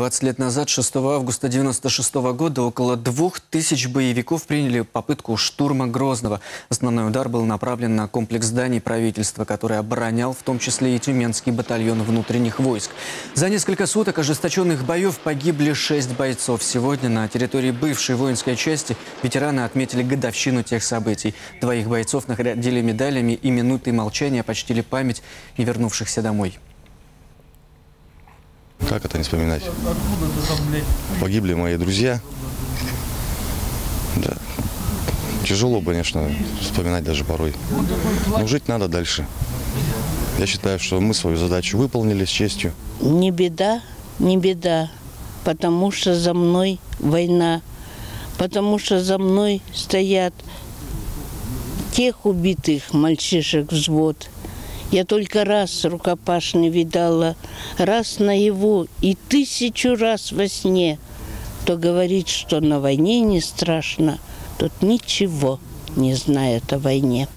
20 лет назад, 6 августа 1996 года, около 2000 боевиков приняли попытку штурма Грозного. Основной удар был направлен на комплекс зданий правительства, который оборонял в том числе и Тюменский батальон внутренних войск. За несколько суток ожесточенных боев погибли 6 бойцов. Сегодня на территории бывшей воинской части ветераны отметили годовщину тех событий. 2 бойцов наградили медалями и минутой молчания почтили память не вернувшихся домой. Как это не вспоминать? Погибли мои друзья. Да. Тяжело, конечно, вспоминать даже порой. Но жить надо дальше. Я считаю, что мы свою задачу выполнили с честью. Не беда, не беда, потому что за мной война, потому что за мной стоят тех убитых мальчишек взвод. Я только раз рукопашный видала, раз наяву и 1000 раз во сне. Кто говорит, что на войне не страшно, тот ничего не знает о войне.